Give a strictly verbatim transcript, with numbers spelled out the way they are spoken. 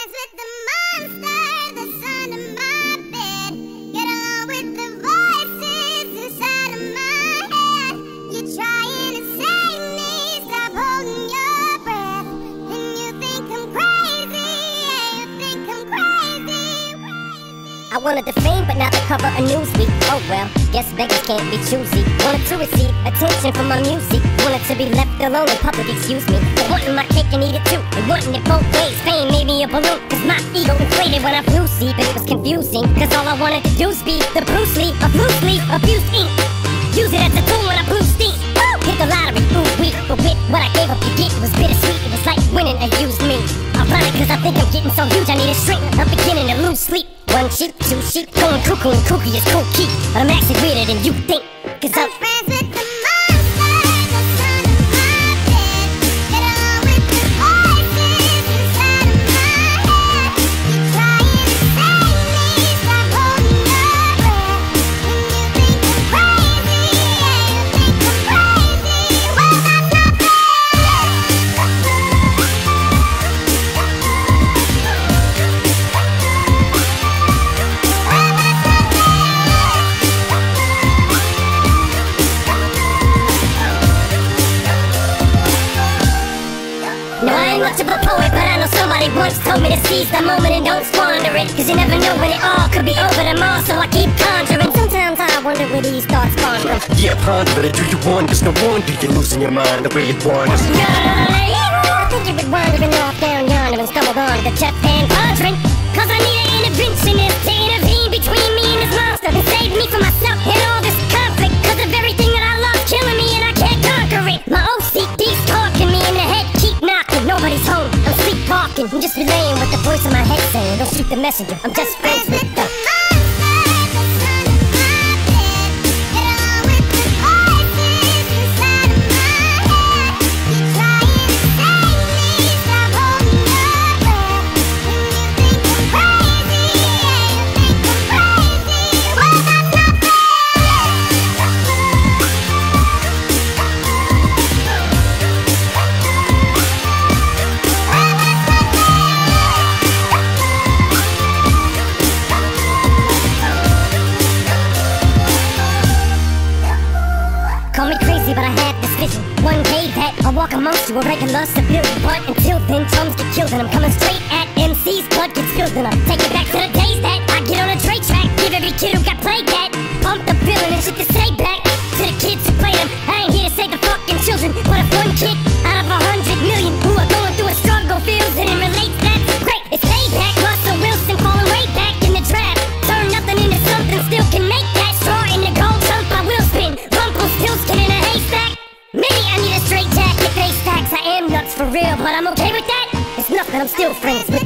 friends with the monster that's under my bed. Get along with the voices inside of my head. You're trying to save me, stop holding your breath. And you think I'm crazy, yeah, you think I'm crazy, crazy. I wanted the fame, but not the cover of Newsweek. Oh well, guess beggars can't be choosy. Wanted to receive attention from my music. Wanted to be left alone in public, excuse me. But wanting my cake and eat it too. And wanting it both ways. Fame made me a balloon, cause my ego inflated when I flew see. But it was confusing, cause all I wanted to do was be the Bruce Lee of loosely abused ink. Use it as a tool when I blew steam. Woo! Hit the lottery, ooh wee. But with what I gave up to get, it was bittersweet. It was like winning and used me. Ironic, cause I think I'm getting so huge I need a shrink. I'm beginning to lose sleep. One sheep, two sheep, going cuckoo and kooky is cool key. But I'm actually weirder than you think, cause I'm, I'm friends with the monster that's under my bed. Get along with the voices inside of my head. You're trying to save me, stop holding your breath. And you think I'm crazy, yeah, you think I'm crazy. Well, that's not fair. no, I ain't much of a poet, but I know somebody once told me to seize the moment and don't squander it. Cause you never know when it all could be over tomorrow, so I keep conjuring. Sometimes I wonder where these thoughts spawn from. Yeah, ponder it, do you wonder? There's no wonder you're losing your mind the way it wanders. I think you've been wandering off down yonder and stumbled on the chest and quadrant. Cause I need an interventionist to intervene between me and this monster and save me from myself and all this conflict. Cause of everything that I love killing me and I can't conquer it. My O C D's talking me in the head, keep knocking, nobody's home. I'm sleepwalking, I'm just relaying what the voice in my head saying. Don't shoot the messenger, I'm just friends with the Call me crazy, but I had this vision. One day that I'll walk amongst you, a regular civilian. But until then, drums get killed and I'm coming straight at M C's. Blood gets spilled and I'll take it back to the days that I get on a Dre track. Give every kid who got played that pump the feeling and shit to say back to the kids who play them. I ain't here to save the fucking children, but if one kid out of a hundred million who are going through a struggle feels it and relates, that's great. It's payback. Russell Wilson falling way back in the draft. Turn nothing into something, still can make that straw in the gold jump. I will spin. Rumpelstiltskin in a haystack. Maybe I need a straight jacket, face stacks. I am nuts for real, but I'm okay with that. It's nothing, I'm still friends with